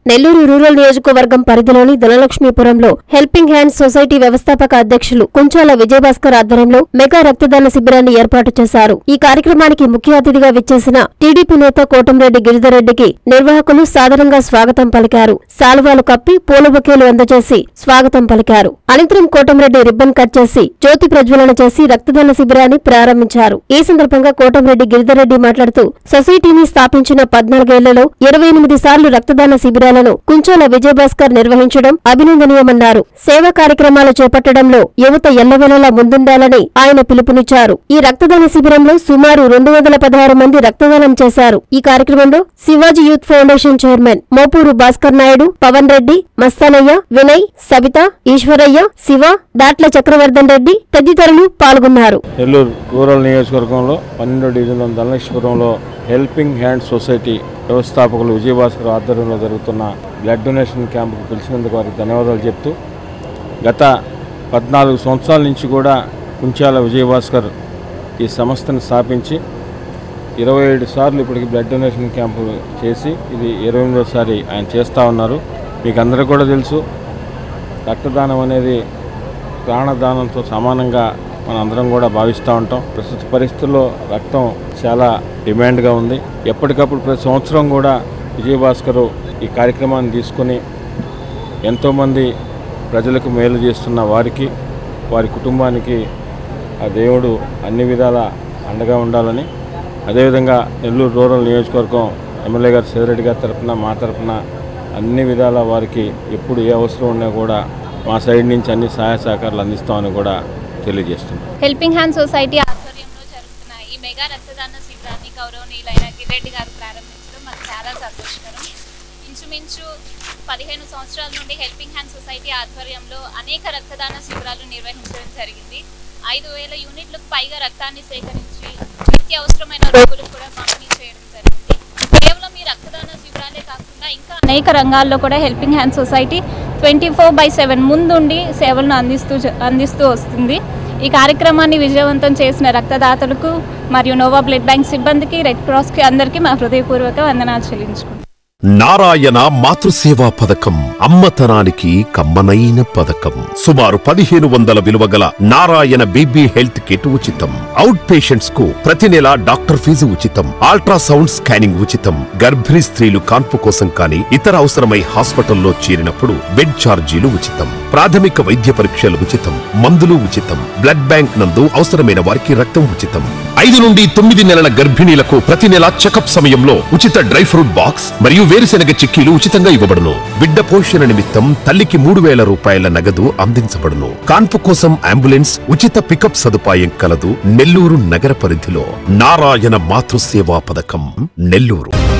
Nellore rural నియోజకవర్గం పరిధిలోని ధనలక్ష్మీపురంలో helping hands society వ్యవస్థాపక అధ్యక్షులు కుంచాల విజయభాస్కర్ ఆధ్వర్యంలో మెగా రక్తదాన శిబిరాన్ని ఏర్పాటు చేశారు. ఈ కార్యక్రమానికి ముఖ్య అతిథిగా విచ్చేసిన టీడీపీ నేత కోటంరెడ్డి గిరిధర్రెడ్డికి నిర్వాహకులు సాదరంగా స్వాగతం పలికారు. శాలువాలు కప్పి పూల బొకేలు అందజేసి స్వాగతం పలికారు. అనంతరం కోటంరెడ్డి రిబ్బన్ కట్ చేసి జ్యోతి ప్రజ్వలన చేసి రక్తదాన శిబిరాన్ని ప్రారంభించారు. ఈ సందర్భంగా కోటంరెడ్డి గిరిధర్రెడ్డి మాట్లాడుతూ సొసైటీని స్థాపించిన 14 ఏళ్లలో 28 సార్లు రక్తదాన శిబిరాలను కుంచాల విజయభాస్కర్ నిర్వహించడం అభినందనీయమన్నారు. సేవా కార్యక్రమాలు చేపట్టడంలో యువత ఎల్లవేళలా ముందుండాలని ఆయన పిలుపునిచ్చారు. ఈ రక్తదాన శిబిరంలో సుమారు 216 మంది రక్తదానం చేశారు. ఈ కార్యక్రమంలో Shivaji youth foundation chairman Mopuru Bhaskar Naidu, Pavan Reddy, Mastanaiah, Vinay, Sabitha, Eshwaraiah, Shiva, Datla Chakravardhan Reddy తదితరులు పాల్గొన్నారు. నెల్లూరు రూరల్ నియోజకవర్గంలో 12వ డివిజన్ ధనలక్ష్మీపురంలో హెల్పింగ్ హ్యాండ్ సొసైటీ వ్యవస్థాపకులు విజయభాస్కర్ ఆధ్వర్యంలో జరుగుతున్న బ్లడ్ డొనేషన్ క్యాంపుకు పిలిచినందుకు వారికి ధన్యవాదాలు చెప్తూ, గత 14 సంవత్సరాల నుంచి కూడా కుంచాల విజయభాస్కర్ ఈ సంస్థను స్థాపించి 27 సార్లు ఇప్పటికి బ్లడ్ డొనేషన్ క్యాంపు చేసి ఇది 28వసారి ఆయన చేస్తూ ఉన్నారు. మీకు అందరికీ కూడా తెలుసు, రక్తదానం అనేది ప్రాణదానంతో సమానంగా మనందరం కూడా భావిస్తూ ఉంటాం. ప్రస్తుత పరిస్థితుల్లో రక్తం చాలా డిమాండ్గా ఉంది. ఎప్పటికప్పుడు ప్రతి సంవత్సరం కూడా విజయభాస్కర్ ఈ కార్యక్రమాన్ని తీసుకొని ఎంతోమంది ప్రజలకు మేలు చేస్తున్న వారికి, వారి కుటుంబానికి ఆ దేవుడు అన్ని విధాల అండగా ఉండాలని, అదేవిధంగా నెల్లూరు రూరల్ నియోజకవర్గం ఎమ్మెల్యే గారు సేదరెడ్డి గారి తరఫున, మా తరఫున అన్ని విధాల వారికి ఎప్పుడు ఏ అవసరం ఉన్నా కూడా మా సైడ్ నుంచి అన్ని సహాయ సహకారాలు అందిస్తామని కూడా తెలియజేస్తున్నాం. హెల్పింగ్ హ్యాండ్ సొసైటీ ఆధ్వర్యంలో జరుగుతున్న ఈ మెగా రక్తదాన శిబిరాన్ని గౌరవనీయులైన గిరిరెడ్డి గారు ప్రారంభించడం మాకు చాలా సంతోషకరం. ఇంచుమించు 15 సంవత్సరాల నుండి హెల్పింగ్ హ్యాండ్ సొసైటీ ఆధ్వర్యంలో అనేక రక్తదాన శిబిరాలు నిర్వహించడం జరిగింది. 5000 యూనిట్లకు పైగా రక్తాన్ని సేకరించి నిత్య అవసరమైన రోగులకు కూడా పంపిణీ చేయడం జరిగింది. కేవలం ఈ రక్తదాన శిబిరాలే కాకుండా ఇంకా అనేక రంగాల్లో కూడా హెల్పింగ్ హ్యాండ్ సొసైటీ 24/7 ముందుండి సేవలను అందిస్తూ వస్తుంది. ఈ కార్యక్రమాన్ని విజయవంతం చేసిన రక్తదాతలకు మరియు నోవా బ్లడ్ బ్యాంక్ సిబ్బందికి, రెడ్ క్రాస్కి అందరికీ మా హృదయపూర్వక వందనాలు చెల్లించుకుంటున్నాను. నారాయణ మాతృసేవా పథకం అమ్మతనానికి కమ్మనైన పథకం. సుమారు 1500 విలువగల నారాయణ బేబీ హెల్త్ కిట్ ఉచితం. అవుట్ పేషెంట్స్ కు ప్రతి నెల డాక్టర్ ఫీజు ఉచితం. అల్ట్రాసౌండ్ స్కానింగ్ ఉచితం. గర్భిణీ స్త్రీలు కాన్పు కోసం కానీ ఇతర అవసరమై హాస్పిటల్లో చేరినప్పుడు బెడ్ ఛార్జీలు ఉచితం. ప్రాథమిక వైద్య పరీక్షలు ఉచితం. మందులు ఉచితం. బ్లడ్ బ్యాంక్ నందు అవసరమైన వారికి రక్తం ఉచితం. 5 నుండి 9 నెలల గర్భిణీలకు ప్రతి నెల చెకప్ సమయంలో ఉచిత డ్రై ఫ్రూట్ బాక్స్ మరియు వేరుశెనగ చిక్కీలు ఉచితంగా ఇవ్వబడును. బిడ్డ పోషణ నిమిత్తం తల్లికి 3000 రూపాయల నగదు అందించబడును. కాన్పు కోసం అంబులెన్స్ ఉచిత పికప్ సదుపాయం కలదు. నెల్లూరు నగర పరిధిలో నారాయణ మాతృసేవా పథకం, నెల్లూరు.